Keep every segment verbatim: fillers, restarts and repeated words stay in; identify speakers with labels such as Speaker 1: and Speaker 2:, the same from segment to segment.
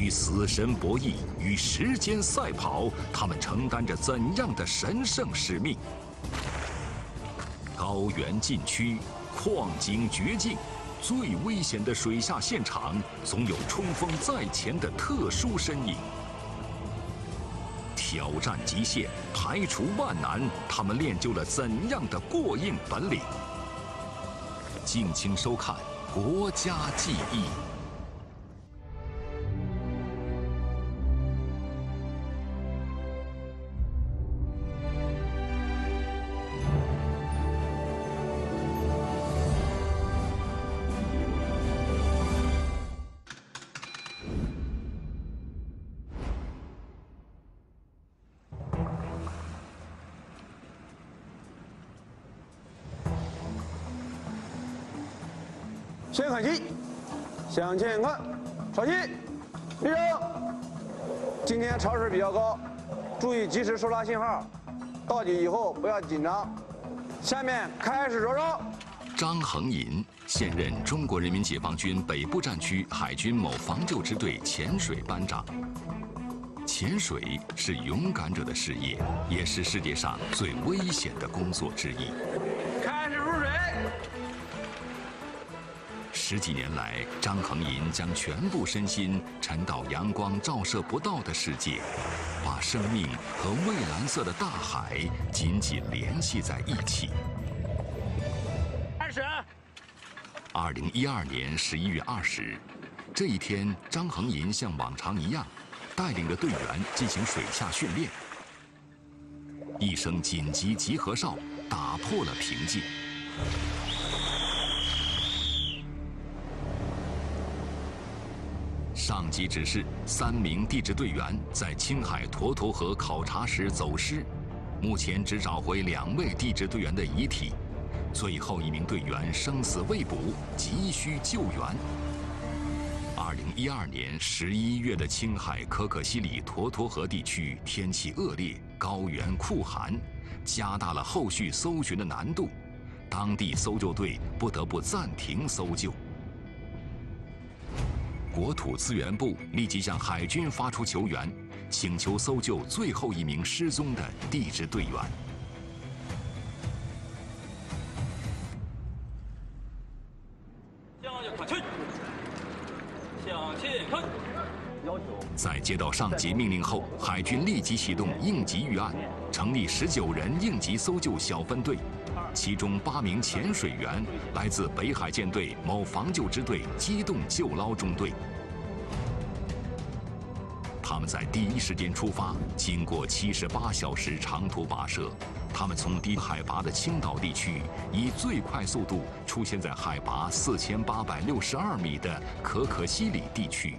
Speaker 1: 与死神博弈，与时间赛跑，他们承担着怎样的神圣使命？高原禁区，矿井绝境，最危险的水下现场，总有冲锋在前的特殊身影。挑战极限，排除万难，他们练就了怎样的过硬本领？敬请收看《国家记忆》。
Speaker 2: 先看齐，向前看，朝齐，立正。今天潮势比较高，注意及时收拉信号。到底以后不要紧张。下面开始着手。
Speaker 1: 张恒银现任中国人民解放军北部战区海军某防救支队潜水班长。潜水是勇敢者的事业，也是世界上最危险的工作之一。
Speaker 2: 开始入水。
Speaker 1: 十几年来，张恒银将全部身心沉到阳光照射不到的世界，把生命和蔚蓝色的大海紧紧联系在一起。
Speaker 2: 开始。
Speaker 1: 二零一二年十一月二十日，这一天，张恒银像往常一样，带领着队员进行水下训练。一声紧急集合哨打破了平静。上级指示，三名地质队员在青海沱沱河考察时走失，目前只找回两位地质队员的遗体，最后一名队员生死未卜，急需救援。二零一二年十一月的青海可可西里沱沱河地区天气恶劣，高原酷寒，加大了后续搜寻的难度，当地搜救队不得不暂停搜救。国土资源部立即向海军发出求援，请求搜救最后一名失踪的地质队员。
Speaker 3: 向右看齐，向前看。
Speaker 1: 在接到上级命令后，海军立即启动应急预案，成立十九人应急搜救小分队。其中八名潜水员来自北海舰队某防救支队机动救捞中队。他们在第一时间出发，经过七十八小时长途跋涉，他们从低海拔的青岛地区，以最快速度出现在海拔四千八百六十二米的可可西里地区。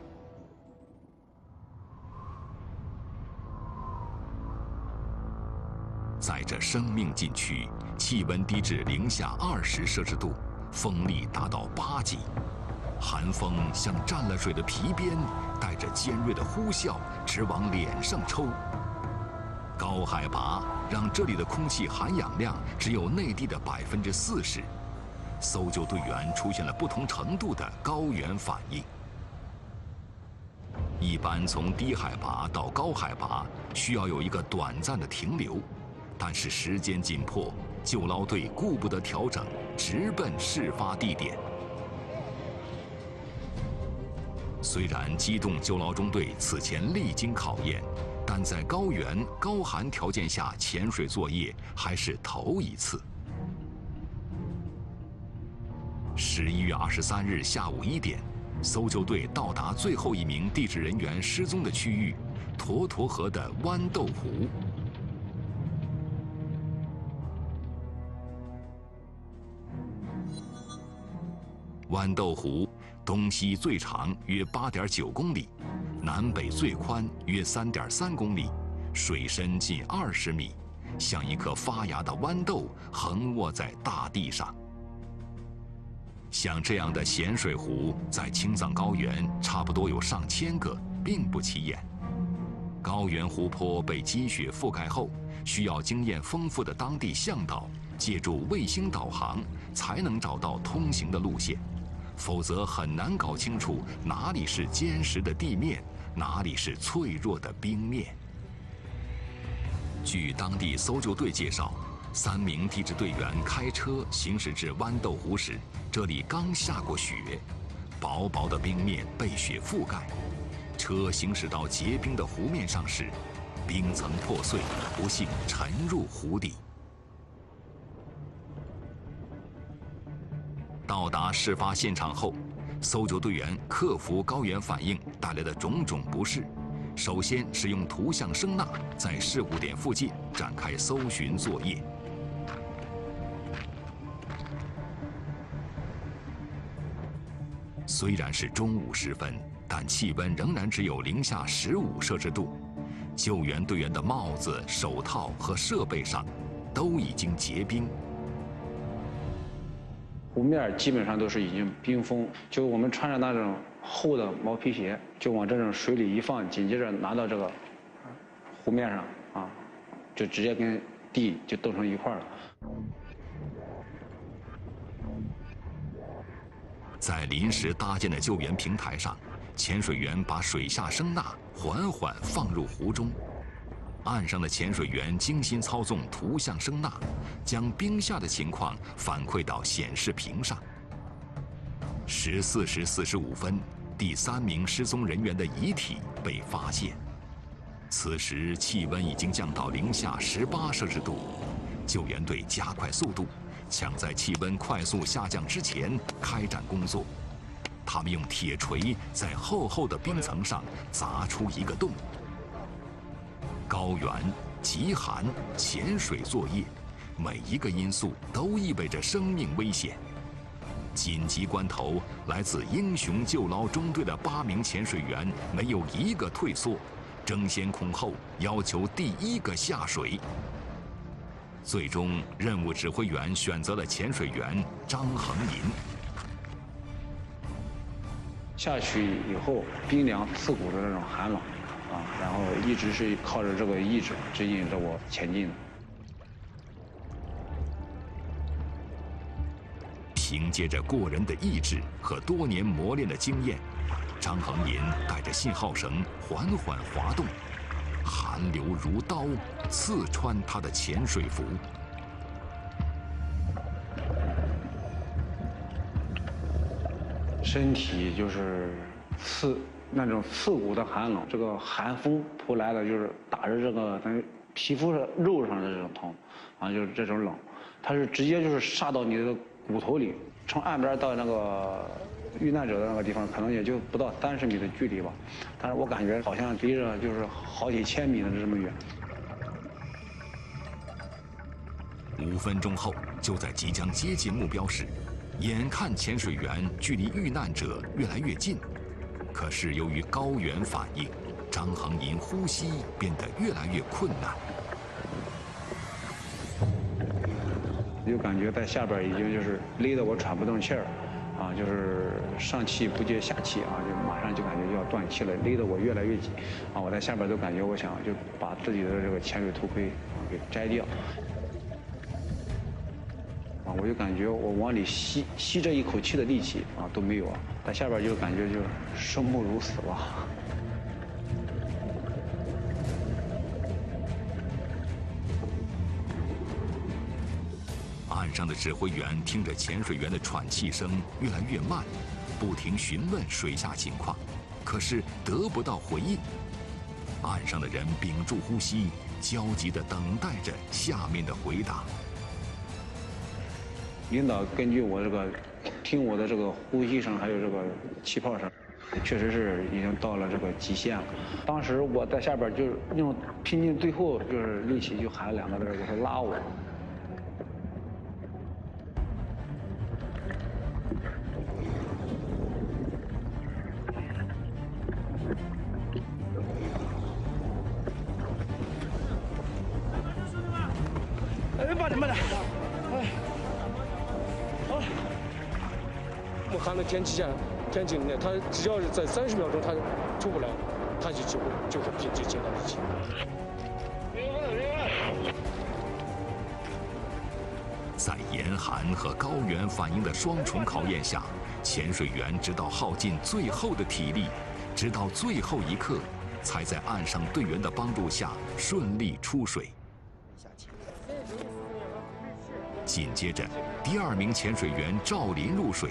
Speaker 1: 在这生命禁区，气温低至零下二十摄氏度，风力达到八级，寒风像蘸了水的皮鞭，带着尖锐的呼啸，直往脸上抽。高海拔让这里的空气含氧量只有内地的百分之四十，搜救队员出现了不同程度的高原反应。一般从低海拔到高海拔需要有一个短暂的停留。但是时间紧迫，救捞队顾不得调整，直奔事发地点。虽然机动救捞中队此前历经考验，但在高原高寒条件下潜水作业还是头一次。十一月二十三日下午一点，搜救队到达最后一名地质人员失踪的区域——沱沱河的豌豆湖。豌豆湖东西最长约八点九公里，南北最宽约三点三公里，水深近二十米，像一颗发芽的豌豆横卧在大地上。像这样的咸水湖，在青藏高原差不多有上千个，并不起眼。高原湖泊被积雪覆盖后，需要经验丰富的当地向导借助卫星导航，才能找到通行的路线，否则很难搞清楚哪里是坚实的地面， 哪里是脆弱的冰面？据当地搜救队介绍，三名地质队员开车行驶至豌豆湖时，这里刚下过雪，薄薄的冰面被雪覆盖。车行驶到结冰的湖面上时，冰层破碎，不幸沉入湖底。到达事发现场后，搜救队员克服高原反应带来的种种不适，首先是用图像声呐在事故点附近展开搜寻作业。虽然是中午时分，但气温仍然只有零下十五摄氏度。救援队员的帽子、手套和设备上都已经结冰。
Speaker 4: 湖面基本上都是已经冰封，就我们穿着那种厚的毛皮鞋，就往这种水里一放，紧接着拿到这个湖面上啊，就直接跟地就冻成一块了。
Speaker 1: 在临时搭建的救援平台上，潜水员把水下声呐缓缓放入湖中，岸上的潜水员精心操纵图像声呐，将冰下的情况反馈到显示屏上。十四时四十五分，第三名失踪人员的遗体被发现。此时气温已经降到零下十八摄氏度，救援队加快速度，抢在气温快速下降之前开展工作。他们用铁锤在厚厚的冰层上砸出一个洞。高原、极寒、潜水作业，每一个因素都意味着生命危险。紧急关头，来自英雄救捞中队的八名潜水员没有一个退缩，争先恐后要求第一个下水。最终，任务指挥员选择了潜水员张恒银。
Speaker 4: 下去以后，冰凉刺骨的那种寒冷，啊，然后一直是靠着这个意志指引着我前进的。
Speaker 1: 凭借着过人的意志和多年磨练的经验，张恒银带着信号绳缓缓滑动，寒流如刀刺穿他的潜水服。
Speaker 4: 身体就是刺那种刺骨的寒冷，这个寒风扑来的，就是打着这个咱皮肤上肉上的这种疼，啊，就是这种冷，它是直接就是杀到你的骨头里。从岸边到那个遇难者的那个地方，可能也就不到三十米的距离吧，但是我感觉好像离着就是好几千米的这么远。
Speaker 1: 五分钟后，就在即将接近目标时，眼看潜水员距离遇难者越来越近，可是由于高原反应，张恒银呼吸变得越来越困难。
Speaker 4: 就感觉在下边已经就是勒得我喘不动气儿，啊，就是上气不接下气啊，就马上就感觉要断气了，勒得我越来越紧，啊，我在下边都感觉我想就把自己的这个潜水头盔啊给摘掉，啊，我就感觉我往里吸吸这一口气的力气啊都没有啊，在下边就感觉就生不如死了。
Speaker 1: 岸上的指挥员听着潜水员的喘气声越来越慢，不停询问水下情况，可是得不到回应。岸上的人屏住呼吸，焦急地等待着下面的回答。
Speaker 4: 领导根据我这个听我的这个呼吸声，还有这个气泡声，确实是已经到了这个极限了。当时我在下边就是用拼尽最后就是力气，就喊了两个字，就是拉我。
Speaker 5: 哎，慢点，慢点！哎，好，我喊了天气线，天气呢，他只要是在三十秒钟他出不来，他就就就是凭借接到力气。
Speaker 1: 在严寒和高原反应的双重考验下，潜水员直到耗尽最后的体力， 直到最后一刻，才在岸上队员的帮助下顺利出水。紧接着，第二名潜水员赵林入水。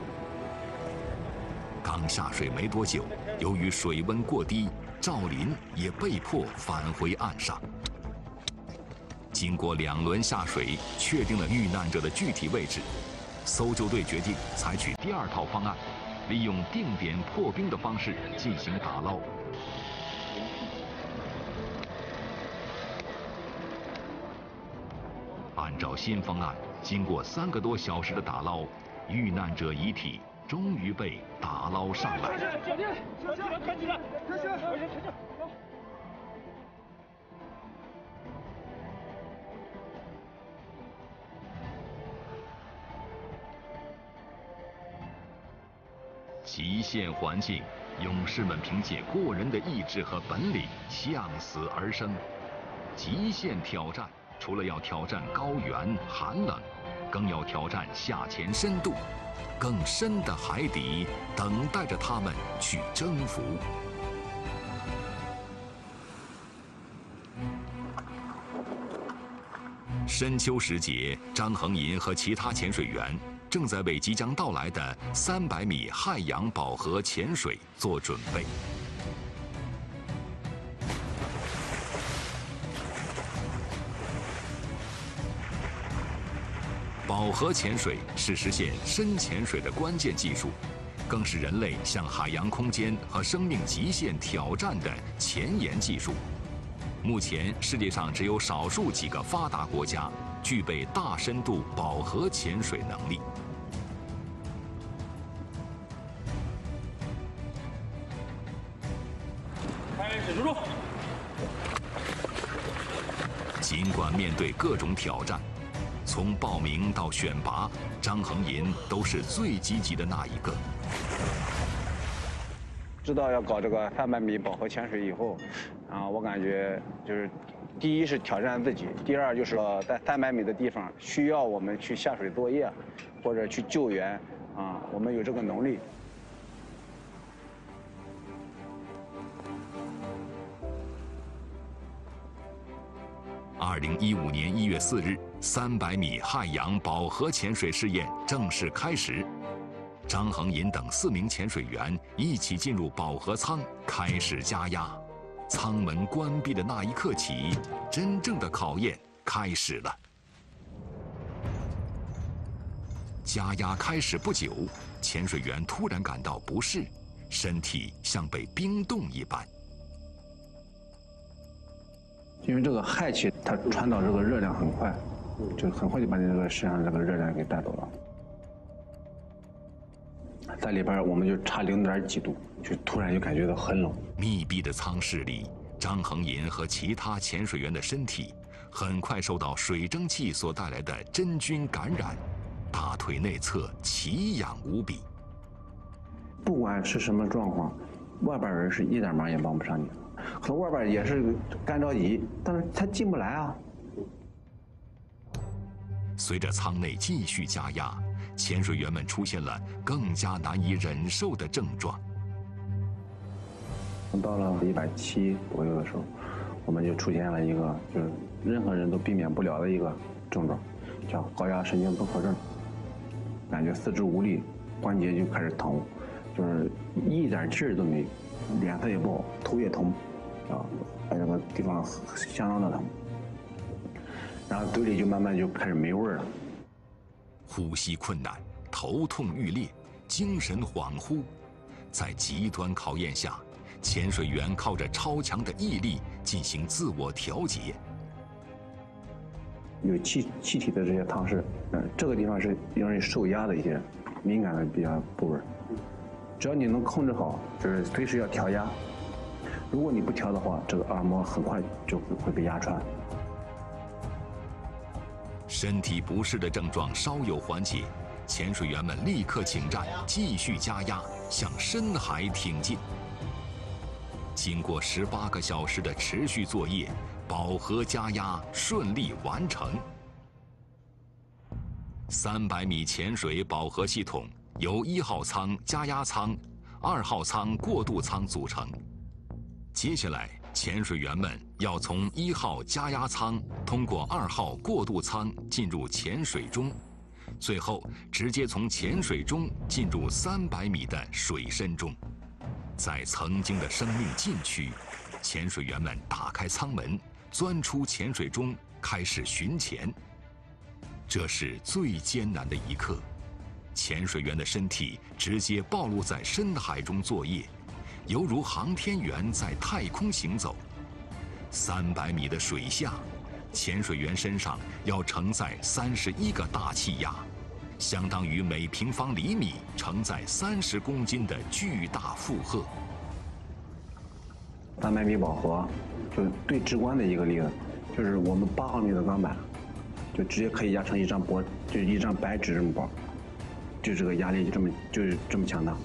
Speaker 1: 刚下水没多久，由于水温过低，赵林也被迫返回岸上。经过两轮下水，确定了遇难者的具体位置，搜救队决定采取第二套方案，利用定点破冰的方式进行打捞。按照新方案，经过三个多小时的打捞，遇难者遗体终于被打捞上来。
Speaker 5: 小弟，小弟，快起来！开始，开始，开始。
Speaker 1: 极限环境，勇士们凭借过人的意志和本领向死而生。极限挑战，除了要挑战高原寒冷，更要挑战下潜深度，更深的海底等待着他们去征服。深秋时节，张恒银和其他潜水员正在为即将到来的三百米汉阳饱和潜水做准备。饱和潜水是实现深潜水的关键技术，更是人类向海洋空间和生命极限挑战的前沿技术。目前，世界上只有少数几个发达国家具备大深度饱和潜水能力。
Speaker 3: 开始入住。
Speaker 1: 尽管面对各种挑战，从报名到选拔，张恒银都是最积极的那一个。
Speaker 4: 知道要搞这个三百米饱和潜水以后，啊，我感觉就是，第一是挑战自己，第二就是在三百米的地方需要我们去下水作业，或者去救援，啊，我们有这个能力。
Speaker 1: 二零一五年一月四日，三百米汉阳饱和潜水试验正式开始。张恒银等四名潜水员一起进入饱和舱，开始加压。舱门关闭的那一刻起，真正的考验开始了。加压开始不久，潜水员突然感到不适，身体像被冰冻一般。
Speaker 4: 因为这个氦气它传导这个热量很快，就很快就把你这个身上这个热量给带走了。在里边我们就差零点几度，就突然就感觉到很冷。
Speaker 1: 密闭的舱室里，张恒银和其他潜水员的身体很快受到水蒸气所带来的真菌感染，大腿内侧奇痒无比。
Speaker 4: 不管是什么状况，外边人是一点忙也帮不上你，可能外边也是干着急，但是他进不来啊。
Speaker 1: 随着舱内继续加压，潜水员们出现了更加难以忍受的症状。
Speaker 4: 到了一百七左右的时候，我们就出现了一个就是任何人都避免不了的一个症状，叫高压神经综合症。感觉四肢无力，关节就开始疼，就是一点劲儿都没有，脸色也不好，头也疼，啊，这个地方相当的疼。然后嘴里就慢慢就开始没味儿了，
Speaker 1: 呼吸困难，头痛欲裂，精神恍惚。在极端考验下，潜水员靠着超强的毅力进行自我调节。
Speaker 4: 有气气体的这些汤室，嗯，这个地方是容易受压的一些敏感的比较部位。只要你能控制好，就是随时要调压。如果你不调的话，这个耳膜很快就会被压穿。
Speaker 1: 身体不适的症状稍有缓解，潜水员们立刻请战，继续加压，向深海挺进。经过十八个小时的持续作业，饱和加压顺利完成。三百米潜水饱和系统由一号舱加压舱、 二号舱过渡舱组成。接下来，潜水员们要从一号加压舱通过二号过渡舱进入潜水中，最后直接从潜水中进入三百米的水深中。在曾经的生命禁区，潜水员们打开舱门，钻出潜水中，开始巡潜。这是最艰难的一刻，潜水员的身体直接暴露在深海中作业，犹如航天员在太空行走。三百米的水下，潜水员身上要承载三十一个大气压，相当于每平方厘米承载三十公斤的巨大负荷。
Speaker 4: 三百米饱和，就最直观的一个例子，就是我们八毫米的钢板，就直接可以压成一张薄，就一张白纸这么薄，就这个压力就这么就是这么强大。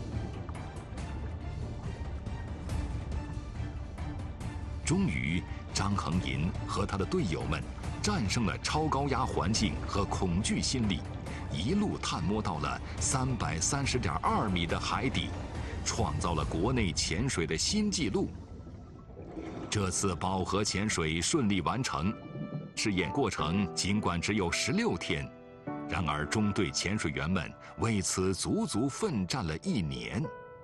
Speaker 1: 终于，张恒银和他的队友们战胜了超高压环境和恐惧心理，一路探摸到了三百三十点二米的海底，创造了国内潜水的新纪录。这次饱和潜水顺利完成，试验过程尽管只有十六天，然而中队潜水员们为此足足奋战了一年。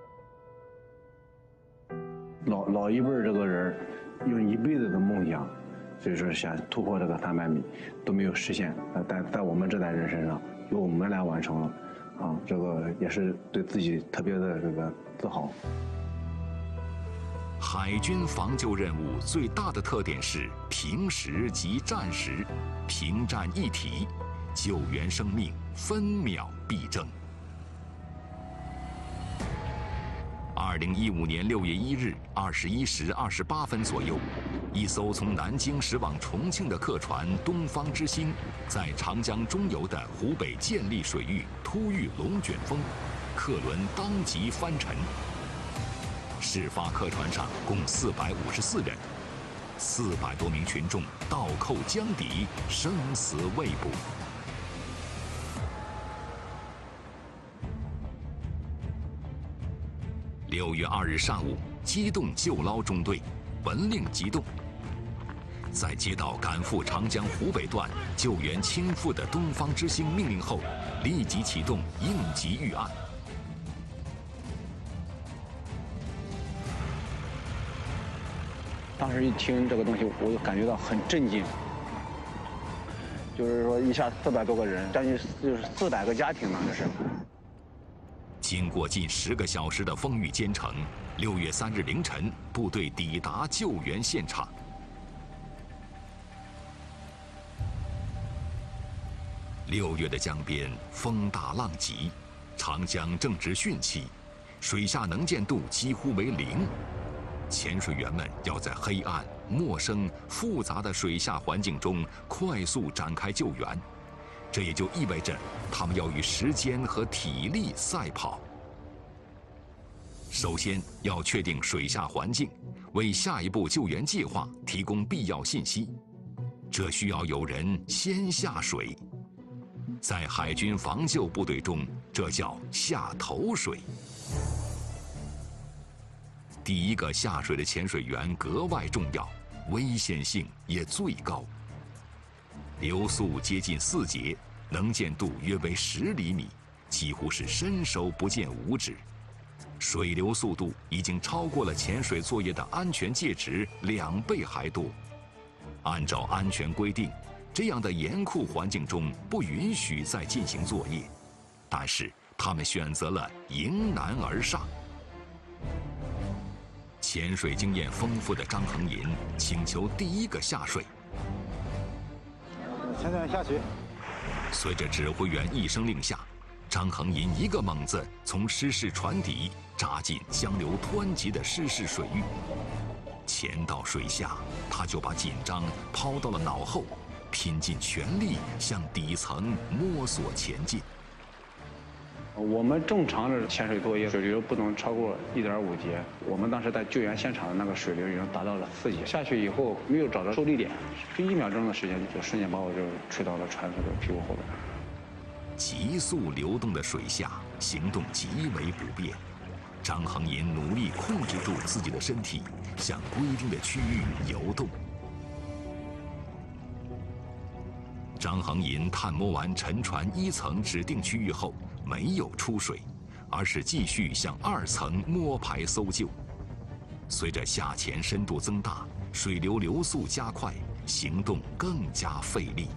Speaker 4: 老老一辈这个人用一辈子的梦想，所以说想突破这个三百米都没有实现，但在我们这代人身上，由我们来完成了，啊，这个也是对自己特别的这个自豪。
Speaker 1: 海军防救任务最大的特点是平时及战时，平战一体，救援生命分秒必争。二零一五年六月一日二十一时二十八分左右，一艘从南京驶往重庆的客船“东方之星”在长江中游的湖北建立水域突遇龙卷风，客轮当即翻沉。事发客船上共四百五十四人，四百多名群众倒扣江底，生死未卜。六月二日上午，机动救捞中队闻令急动，在接到赶赴长江湖北段救援倾覆的“东方之星”命令后，立即启动应急预案。
Speaker 4: 当时一听这个东西，我就感觉到很震惊。就是说，一下四百多个人，将近就是四百个家庭呢，这是。
Speaker 1: 经过近十个小时的风雨兼程，六月三日凌晨，部队抵达救援现场。六月的江边风大浪急，长江正值汛期，水下能见度几乎为零。潜水员们要在黑暗、陌生、复杂的水下环境中快速展开救援，这也就意味着他们要与时间和体力赛跑。首先要确定水下环境，为下一步救援计划提供必要信息。这需要有人先下水，在海军防救部队中，这叫下头水。第一个下水的潜水员格外重要，危险性也最高。流速接近四节，能见度约为十厘米，几乎是伸手不见五指。水流速度已经超过了潜水作业的安全界值两倍还多。按照安全规定，这样的严酷环境中不允许再进行作业，但是他们选择了迎难而上。潜水经验丰富的张恒银请求第一个下水。
Speaker 2: 现在下去。
Speaker 1: 随着指挥员一声令下，张恒银一个猛子从失事船底扎进江流湍急的失事水域。潜到水下，他就把紧张抛到了脑后，拼尽全力向底层摸索前进。
Speaker 4: 我们正常的潜水作业水流不能超过一点五节，我们当时在救援现场的那个水流已经达到了四节。下去以后没有找到受力点，就一秒钟的时间就瞬间把我就吹到了船头的屁股后边。
Speaker 1: 急速流动的水下，行动极为不便。 张恒银努力控制住自己的身体，向规定的区域游动。张恒银探摸完沉船一层指定区域后，没有出水，而是继续向二层摸排搜救。随着下潜深度增大，水流流速加快，行动更加费力。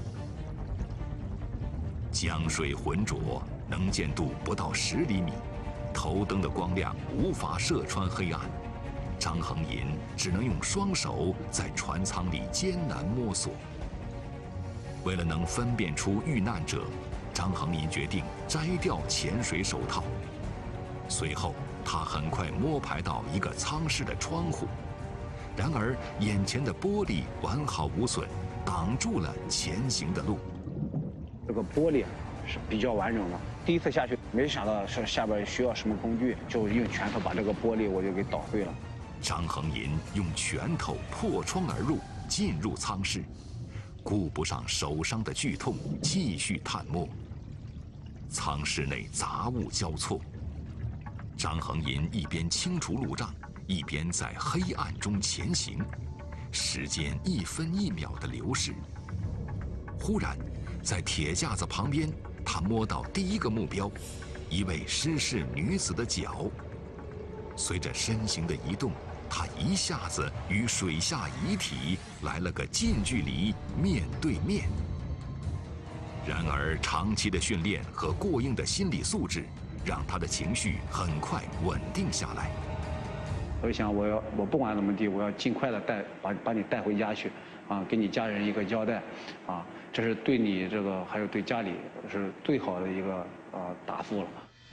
Speaker 1: 江水浑浊，能见度不到十厘米，头灯的光亮无法射穿黑暗。张恒银只能用双手在船舱里艰难摸索。为了能分辨出遇难者，张恒银决定摘掉潜水手套。随后，他很快摸排到一个舱室的窗户，然而眼前的玻璃完好无损，挡住了前行的路。
Speaker 4: 这个玻璃是比较完整的。第一次下去，没想到是下边需要什么工具，就用拳头把这个玻璃我就给捣碎了。
Speaker 1: 张恒银用拳头破窗而入，进入舱室，顾不上手伤的剧痛，继续探摸。舱室内杂物交错，张恒银一边清除路障，一边在黑暗中前行。时间一分一秒的流逝。忽然，在铁架子旁边，他摸到第一个目标，一位失事女子的脚。随着身形的移动，他一下子与水下遗体来了个近距离面对面。然而，长期的训练和过硬的心理素质，让他的情绪很快稳定下来。
Speaker 4: 我就想，我要我不管怎么地，我要尽快的带把把你带回家去，啊，给你家人一个交代，啊，这是对你这个还有对家里是最好的一个呃答复了。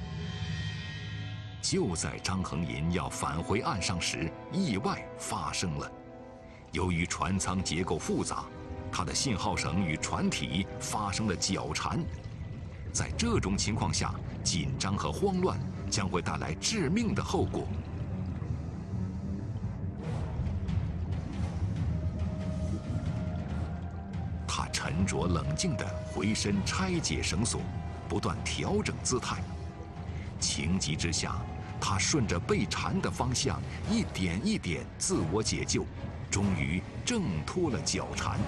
Speaker 1: 就在张恒银要返回岸上时，意外发生了。由于船舱结构复杂，他的信号绳与船体发生了绞缠。在这种情况下，紧张和慌乱将会带来致命的后果。他沉着冷静地回身拆解绳索，不断调整姿态。情急之下，他顺着被缠的方向一点一点自我解救，终于挣脱了绞缠。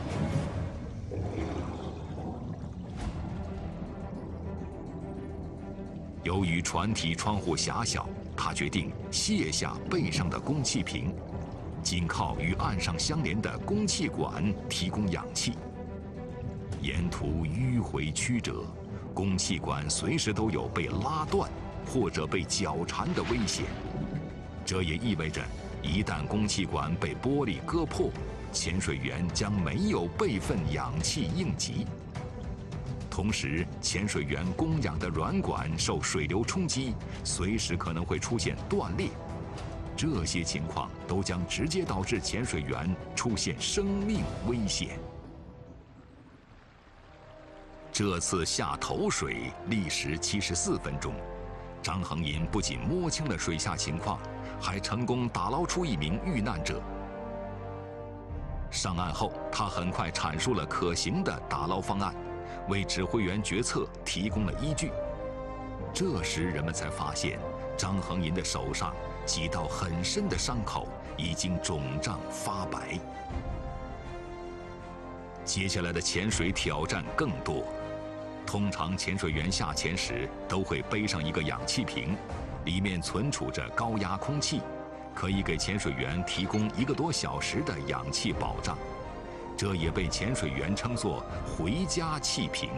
Speaker 1: 由于船体窗户狭小，他决定卸下背上的供气瓶，仅靠与岸上相连的供气管提供氧气。沿途迂回曲折，供气管随时都有被拉断或者被绞缠的危险。这也意味着，一旦供气管被玻璃割破，潜水员将没有备份氧气应急。同时，潜水员供氧的软管受水流冲击，随时可能会出现断裂。这些情况都将直接导致潜水员出现生命危险。这次下头水历时七十四分钟，张恒银不仅摸清了水下情况，还成功打捞出一名遇难者。上岸后，他很快阐述了可行的打捞方案，为指挥员决策提供了依据。这时，人们才发现，张恒银的手上几道很深的伤口已经肿胀发白。接下来的潜水挑战更多。通常潜水员下潜时都会背上一个氧气瓶，里面存储着高压空气，可以给潜水员提供一个多小时的氧气保障。这也被潜水员称作“回家气瓶”。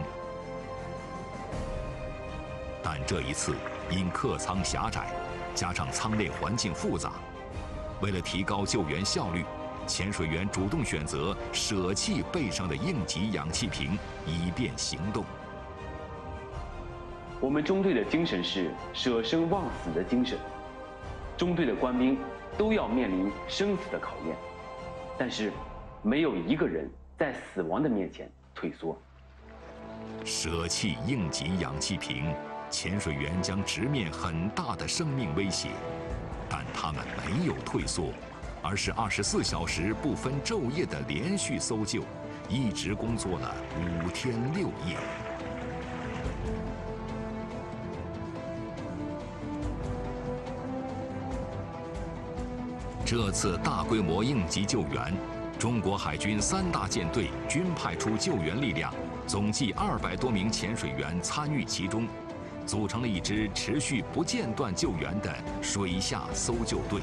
Speaker 1: 但这一次，因客舱狭窄，加上舱内环境复杂，为了提高救援效率，潜水员主动选择舍弃背上的应急氧气瓶，以便行动。
Speaker 6: 我们中队的精神是舍生忘死的精神，中队的官兵都要面临生死的考验，但是没有一个人在死亡的面前退缩。
Speaker 1: 舍弃应急氧气瓶，潜水员将直面很大的生命威胁，但他们没有退缩，而是二十四小时不分昼夜的连续搜救，一直工作了五天六夜。 这次大规模应急救援，中国海军三大舰队均派出救援力量，总计二百多名潜水员参与其中，组成了一支持续不间断救援的水下搜救队。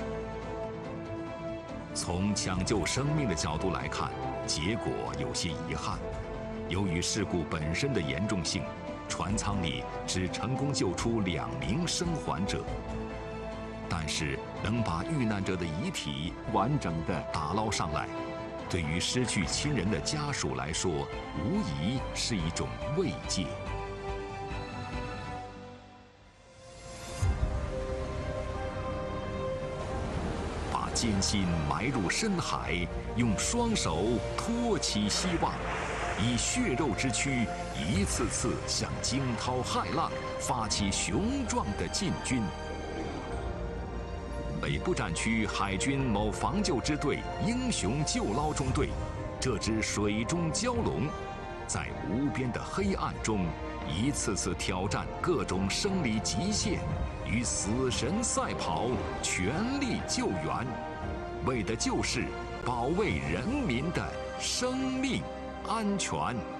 Speaker 1: 从抢救生命的角度来看，结果有些遗憾。由于事故本身的严重性，船舱里只成功救出两名生还者。但是，能把遇难者的遗体完整地打捞上来，对于失去亲人的家属来说，无疑是一种慰藉。把艰辛埋入深海，用双手托起希望，以血肉之躯一次次向惊涛骇浪发起雄壮的进军。北部战区海军某防救支队英雄救捞中队，这支水中蛟龙，在无边的黑暗中，一次次挑战各种生理极限，与死神赛跑，全力救援，为的就是保卫人民的生命安全。